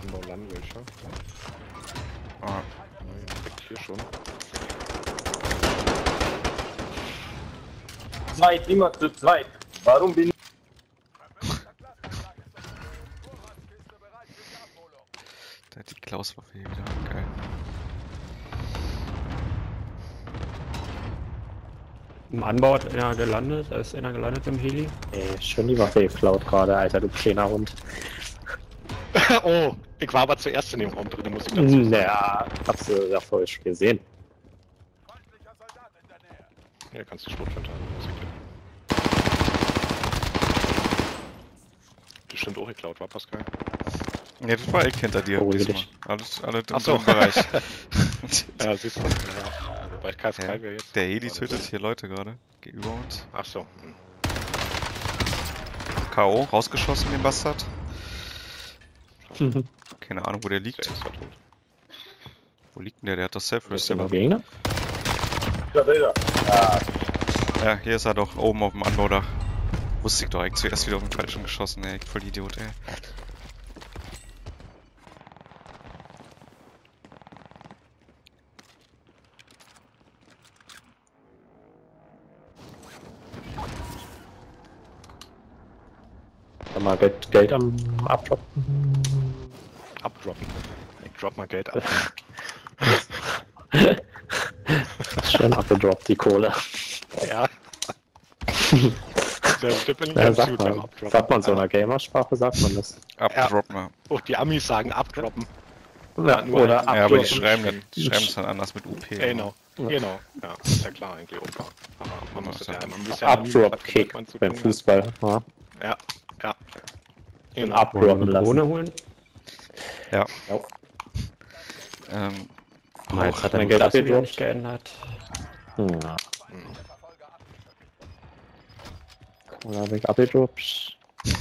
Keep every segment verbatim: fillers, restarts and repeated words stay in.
Anbau landen welcher. Ah. Nein, direkt hier schon. Zweit, immer zu zweit. Warum bin ich... Da hat die Klaus-Waffe hier wieder. Geil. Im Anbau hat einer gelandet, da ist einer gelandet im Heli. Ey, schon die Waffe geklaut gerade, Alter, du kleiner Hund. Oh, ich war aber zuerst in dem Raum drin, muss ich dazu sagen. Naja, hab's du ja voll schon gesehen. Hier kannst du Schrotflinte haben, muss ich dir. Die stimmt auch geklaut, war Pascal? Ne, das war ich hinter dir. Oh, diesmal. wirklich? Alles, alle im Ach so. Bereich. Ja, siehst du. Ja. Wobei K F drei Ja, wäre jetzt. der Heli tötet hier Leute gerade. Gegenüber uns. Ach so. Hm. K O, rausgeschossen, den Bastard. Keine Ahnung, wo der liegt. Der ist ja tot. Wo liegt denn der? Der hat das Self Ist der noch Rest. Gegner? Ja, hier ist er doch, oben auf dem Anbaudach. Wusste ich doch, ich zuerst wieder auf den falschen geschossen, ey. Ich voll Idiot, ey. Sag mal, Geld, Geld am Abdroppen. Abdroppen. Ich drop mal Geld ab. Schön abgedroppt, die Kohle. Ja. Der Tipp in Ja, ganz sagt gut beim man, Abdroppen. sagt man so in einer Gamersprache, sagt man das. Abdroppen, ja. Oh, die Amis sagen abdroppen. Ja, nur oder ein- Ja, aber die abdroppen. schreiben, das, die schreiben es dann anders mit U P. Genau. Ja. Genau. Ja, ist ja klar eigentlich. Opa. Aber man muss Ja, ja, man muss ja Abdrop-Kick man zu beim tun hat. Fußball. Ja. Ja, ja. Und Genau. Wollen wir abdroppen eine lassen. Drohne holen? Ja. Ja. Ähm, Mal, jetzt hat er mein die Geld Klasse wieder abgedroppt. nicht geändert. Ja. Kohle habe ich abgedroppt.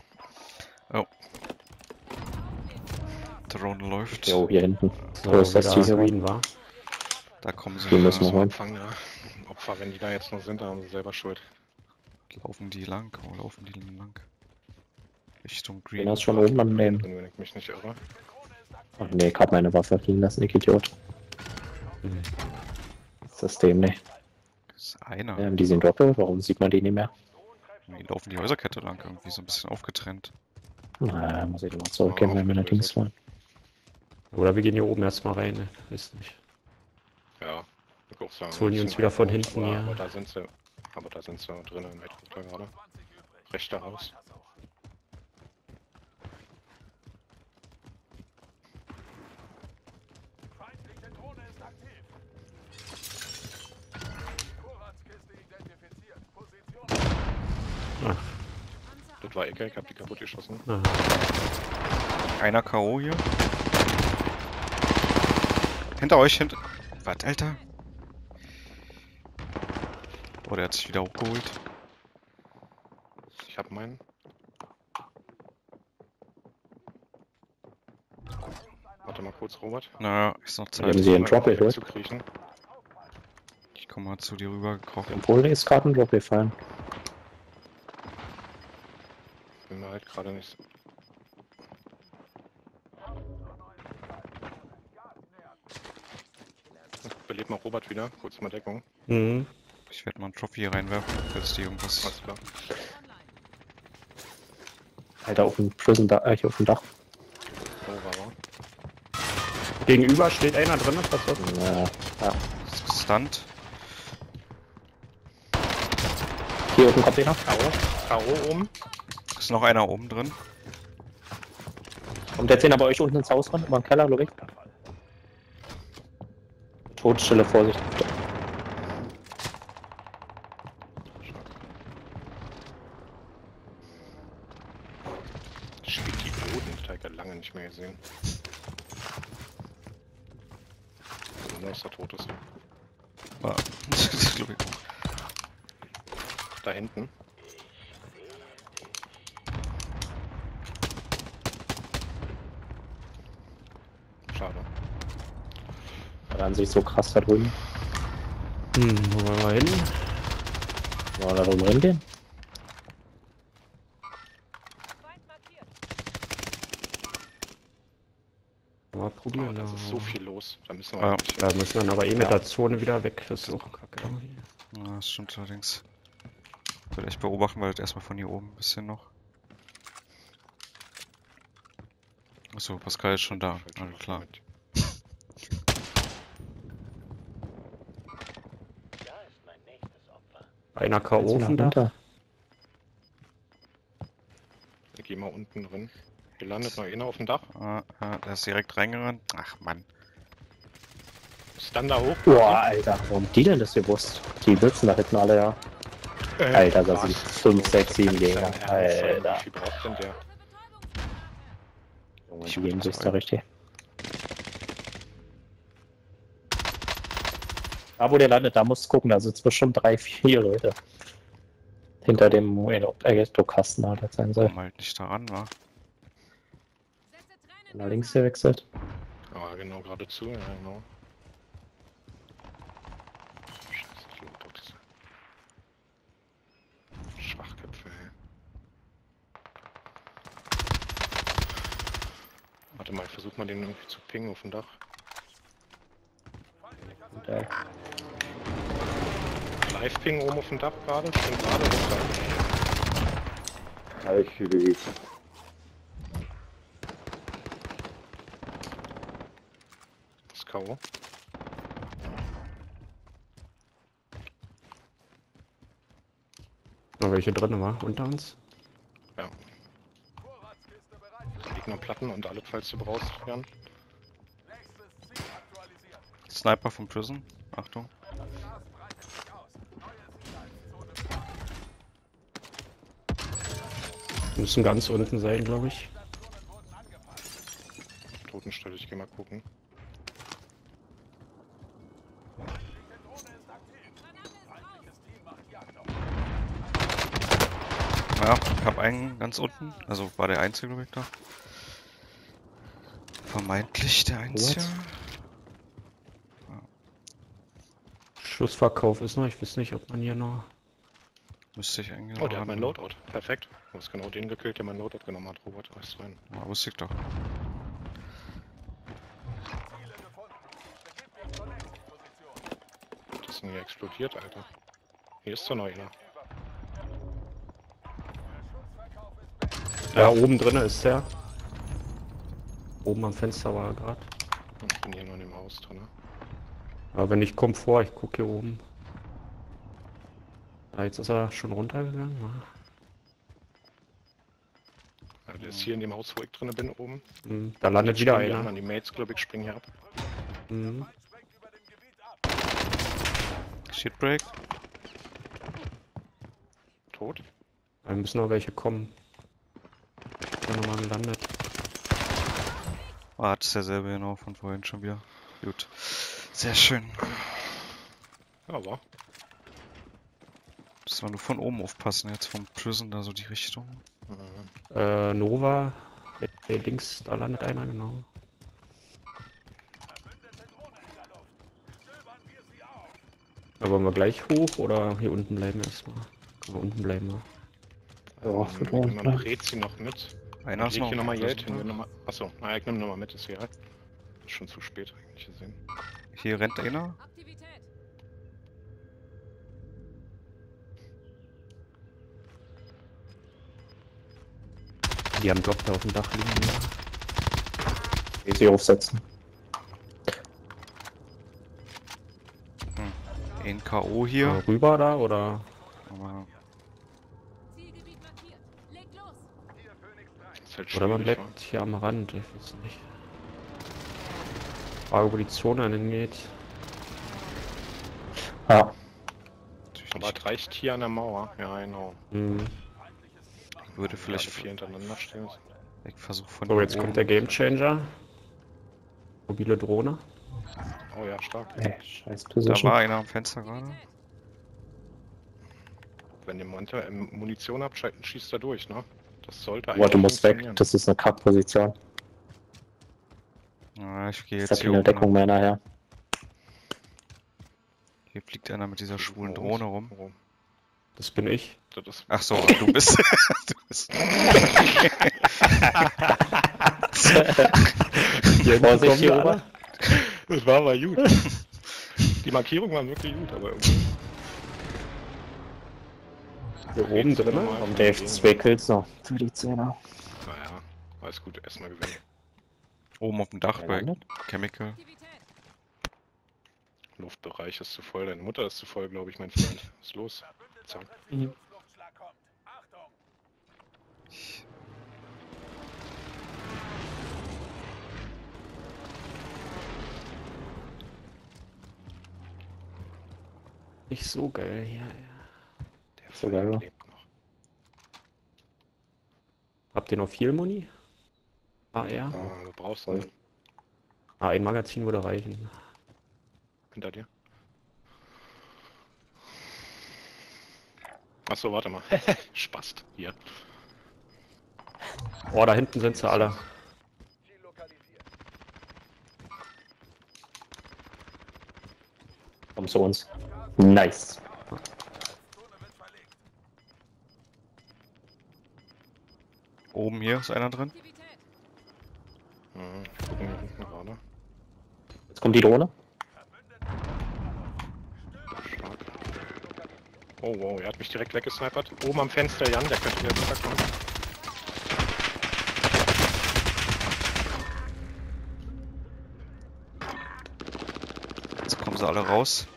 Drone läuft. Jo, hier hinten. So, Wo ist das wieder Ziel? Green war. Da kommen sie. Die müssen wir äh, holen. Empfang, ja. Opfer, wenn die da jetzt noch sind, dann haben sie selber Schuld. Laufen die lang? Wo laufen die lang? Richtung Den Green. hast du schon oben am Nehmen. Wenn ich mich nicht irre. Ach nee, ich hab meine Waffe liegen lassen, ich Idiot. Mhm. System, ne. Das ist einer. Ja, die sind doppelt, warum sieht man die nicht mehr? Die laufen die Häuserkette lang, irgendwie so ein bisschen aufgetrennt. Na, muss ich mal zurückgehen, wenn wir nach Dings wollen. Oder wir gehen hier oben erstmal rein, ne? Ist nicht. Ja, ich auch sagen. Jetzt holen die die uns sind wieder von halt hinten aber, hier. aber da sind sie. Aber da sind sie drinnen im Headquarter gerade. Rechter Haus. Ach, Das war Ecke, ich hab die kaputt geschossen. ah. Einer K O hier. Hinter euch, hinter. Was, Alter? Oh, der hat sich wieder hochgeholt. Ich hab meinen. Warte mal kurz, Robert. Naja, ist noch Haben Zeit. sie einen Drop geholt? zu kriechen. Ich komme mal zu dir rüber gekrochen. Obwohl, ist gerade ein Drop gefallen. Bin mir halt gerade nicht. Belebt mal Robert wieder, kurz mal Deckung. Mhm. Ich werde mal einen Trophy hier reinwerfen, falls die irgendwas. Alles klar. Alter, auf dem Prison da, äh, hier auf dem Dach. So war er. Gegenüber steht einer drin, ist das was? Ja, ja. Stunt. Hier auf dem Container. K O. K O oben. Ist noch einer oben drin. Kommt der Zehner bei euch unten ins Haus rein, über den Keller, glaube ich. Todesstille, Vorsicht. Spielt die Boden, das hab ich ja lange nicht mehr gesehen. Nur dass er tot ist. Ja, das glaub ich. Da hinten. Schade. War an sich so krass da drüben. Hm, wo wollen wir hin? Wollen wir da drüben reingehen? Mal probieren. Oh, das ja. ist so viel los. Da müssen wir Ja. eigentlich- Da müssen wir dann aber eh mit der Zone wieder weg. Das ist auch kacke irgendwie. Ja, das stimmt allerdings. Ich würde echt beobachten, weil das erstmal von hier oben ein bisschen noch. Achso, Pascal ist schon da. Falsch Alles klar. mit. Einer K O Jetzt von wieder da. runter. Ich geh mal unten drin. Hier landet noch einer auf dem Dach. Ah, ah, der ist direkt reingerannt. Ach Mann. Ist dann da hoch. Boah, Alter, warum die denn das gewusst? Die sitzen da hinten alle, ja. Äh, Alter, da was? sind fünf, sechs, sieben Das ist Gegner. dein Ernst, ey. Alter. Wie viel braucht denn der? Junge, die geben sich da richtig. Da, wo der landet, da musst du gucken, da sitzen bestimmt drei, vier Leute. Hinter dem Elektrokasten halt sein soll. Komm halt nicht daran, wa? Nach links gewechselt. Ah, genau, geradezu, ja, genau. Scheiße, ich lob doch diese Schwachköpfe, ey. Warte mal, ich versuch mal den irgendwie zu pingen auf dem Dach. Und, äh, Live-Ping oben auf dem Dach gerade, ich bin gerade runter. Das K O. Noch welche drin war unter uns? Ja. Gegnerplatten und alle, falls du brauchst, Jan. Sniper vom Prison. Achtung. Wir müssen ganz unten sein, glaube ich. Totenstelle, ich geh mal gucken. Ja, ich hab einen ganz unten. Also war der einzige, glaube ich, da. Vermeintlich der einzige. Schlussverkauf ist noch, ich weiß nicht, ob man hier noch. Müsste ich eigentlich Oh, noch der hat haben. mein Loadout. Perfekt. Du hast genau den gekillt, der mein Loadout genommen hat, Robert. Weißt du rein. Ja, wusste ich doch. Das ist denn hier explodiert, Alter. Hier ist doch noch einer. Ja, oben drin ist der. Oben am Fenster war er gerade. Ich bin hier nur in dem Haus drin. Aber wenn ich komme vor, ich gucke hier oben. Ah, jetzt ist er schon runtergegangen. Ja. Also der ist hier in dem Haus, wo ich drin bin, oben. Hm, da landet wieder Springen die einer. anderen, Die Mates, glaube ich, springen hier ab. Hm. Shitbreak. Tot. Da müssen noch welche kommen. Da nochmal gelandet. Ah, das ist derselbe genau von vorhin schon wieder. Gut. Sehr schön. Ja, aber. Müssen wir nur von oben aufpassen, jetzt vom Prison da so die Richtung. Mhm. Äh, Nova. Hey, links, da landet einer, genau. Da wollen wir gleich hoch oder hier unten bleiben erstmal? Können wir unten bleiben, ne? Ja, Ähm, für ich uns, nehme ne? mal Rezi noch mit. Einer Ich ist leg noch. hier nochmal im Geld Prison hin. da. Noch mal... Achso, na, ich nehme nochmal mit, ist egal. Ist schon zu spät eigentlich gesehen. Hier rennt einer. Aktivität. Die haben Doktor auf dem Dach liegen. Wie sie aufsetzen. Ein K O hier. Ja. Rüber da oder? Aber Zielgebiet markiert. Legt los. Ist halt Oder man schwierig, bleibt hier am Rand, ich weiß nicht. Frage, wo die Zone hingeht. Ja, natürlich aber nicht. es reicht hier an der Mauer. Ja, genau. Hm. Ich würde Vielleicht vielleicht. vier hintereinander stehen. Ich versuche von So, hier jetzt oben. kommt der Gamechanger. Mobile Drohne. Oh ja, stark. ey, scheiß Da Position. war einer am Fenster gerade. Wenn ihr Monte äh, Munition habt, schei- schießt er durch, ne? Das sollte Boah, du musst weg, funktionieren. das ist eine Kackposition. Ja, ich gehe Jetzt jetzt hat hier keine oben. Deckung mehr nachher. Hier fliegt einer mit dieser Versuchen schwulen wir Drohne uns- rum. Oh, Das bin ich. das ist Ach so, du bist. du bist. Hier Vorsicht kommen hier wir rüber. alle. Das war aber gut. Die Markierungen waren wirklich gut, aber irgendwie. Hier oben drin. Normal. Und Dave zwei Kills noch für die Zehner. Naja, alles gut, erstmal gewinnen. Oben auf dem Dach Wer bei landet? Chemical. Aktivität. Luftbereich ist zu voll, deine Mutter ist zu voll, glaube ich, mein Freund. Was ist los? Zack. Mhm. Nicht so geil hier. Der So geil, ja. lebt noch. Habt ihr noch viel Muni? Ah ja. Ah, du brauchst einen. Ah, ein Magazin würde reichen. Hinter dir. Achso, warte mal. Spast. Hier. Oh, da hinten sind sie alle. Komm zu uns. Nice. Oben hier ist einer drin. Aktivität. Mhm, ich gucke mir hinten gerade. Jetzt kommt die Drohne. Stark. Oh wow, er hat mich direkt weggesnipert. Oben am Fenster, Jan, der könnte wieder runterkommen. Jetzt kommen sie alle raus.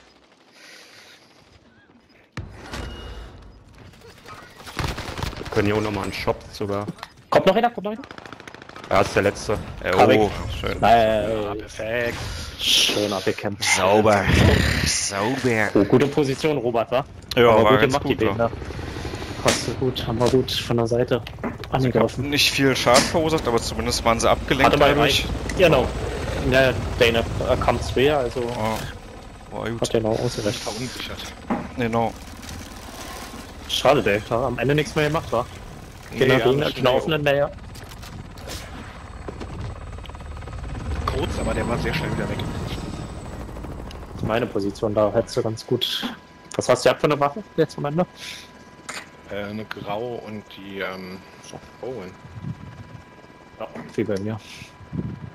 Wir können hier auch nochmal einen Shop sogar. Kommt noch einer, kommt noch einer. Ja, ist der letzte. Äh, Hab oh, ich. schön. Nein, Perfekt. schön abgekämpft. Sauber. Sauber. Oh, gute Position, Robert, wa? Ja, Aber war gut ganz gemacht, die gut. Ja. Gegner. Hast du gut, haben wir gut von der Seite angegriffen. Nicht viel Schaden verursacht, aber zumindest waren sie abgelenkt Hatte mal dadurch. rein. Genau. Ja, Dane äh, kam zwei, also Oh, war gut. hat er noch ausgereicht. Verunsichert. Genau. Schade, Dave, da am Ende nichts mehr gemacht, war. Genau, ja, gegen das den stimmt. Knaufen in der ja. Kurz, aber der war sehr schnell wieder weg. Meine Position, da hättest du ganz gut. Was hast du ab für eine Waffe jetzt am Ende? Äh, eine Grau und die, ähm, Owen. Ja, wie bei mir.